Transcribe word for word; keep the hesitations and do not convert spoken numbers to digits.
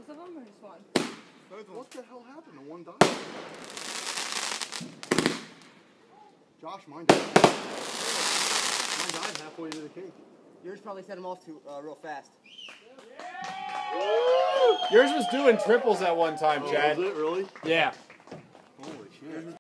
of them or just one? What the hell happened to one dive? Josh, mine died. Mine died halfway to the cake. Yours probably set him off too uh, real fast. Yours was doing triples at one time, Oh, Chad. was it really? Yeah.